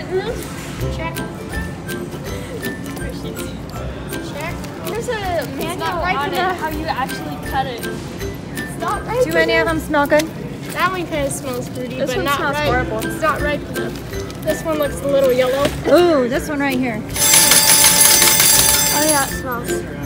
Check. Check. There's a manual on it, how you actually cut it. It's not ripe. Do any of them smell good? That one kind of smells fruity, This but one not smells ripe. horrible. It's not ripe enough. This one looks a little yellow. Ooh, this one right here. Oh yeah, it smells.